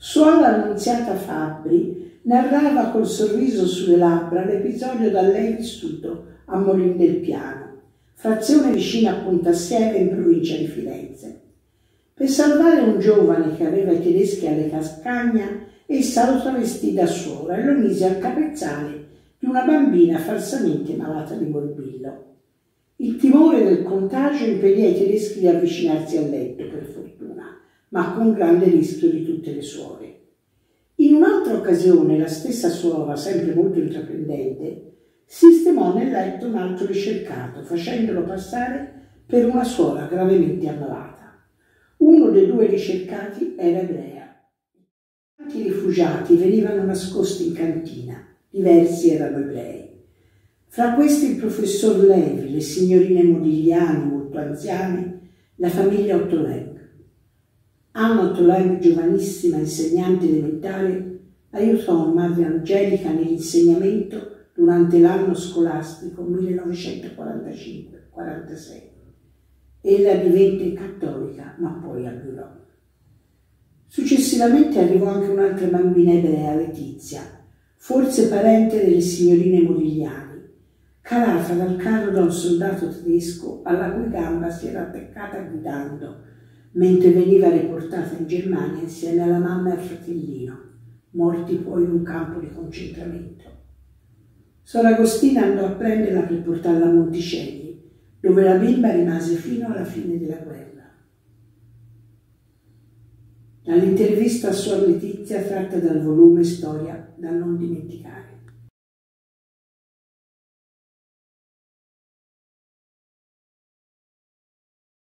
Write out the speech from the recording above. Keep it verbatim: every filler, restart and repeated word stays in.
Suora Annunziata Fabbri narrava col sorriso sulle labbra l'episodio da lei vissuto a Molin del Piano, frazione vicina a Pontassieve in provincia di Firenze. Per salvare un giovane che aveva i tedeschi alle cascagna, essa lo travestì da suora e lo mise al capezzale di una bambina falsamente malata di morbillo. Il timore del contagio impedì ai tedeschi di avvicinarsi al letto, per fortuna, ma con grande rischio di tutte le suore. In un'altra occasione la stessa suora, sempre molto intraprendente, sistemò nel letto un altro ricercato, facendolo passare per una suora gravemente ammalata. Uno dei due ricercati era ebrea. Tanti rifugiati venivano nascosti in cantina, diversi erano ebrei. Fra questi il professor Levi, le signorine Modigliani, molto anziane, la famiglia Ottoleng. Anna Ottoleng, giovanissima insegnante elementare, aiutò madre Angelica nell'insegnamento durante l'anno scolastico millenovecentoquarantacinque quarantasei. Ella divenne cattolica, ma poi abiurò. Successivamente arrivò anche un'altra bambina ebrea, Letizia, forse parente delle signorine Modigliani, calata dal carro da un soldato tedesco alla cui gamba si era attaccata guidando, mentre veniva riportata in Germania insieme alla mamma e al fratellino, morti poi in un campo di concentramento. Sor Agostina andò a prenderla per portarla a Monticelli, dove la bimba rimase fino alla fine della guerra. Dall'intervista a Suor Letizia tratta dal volume Storia da non dimenticare.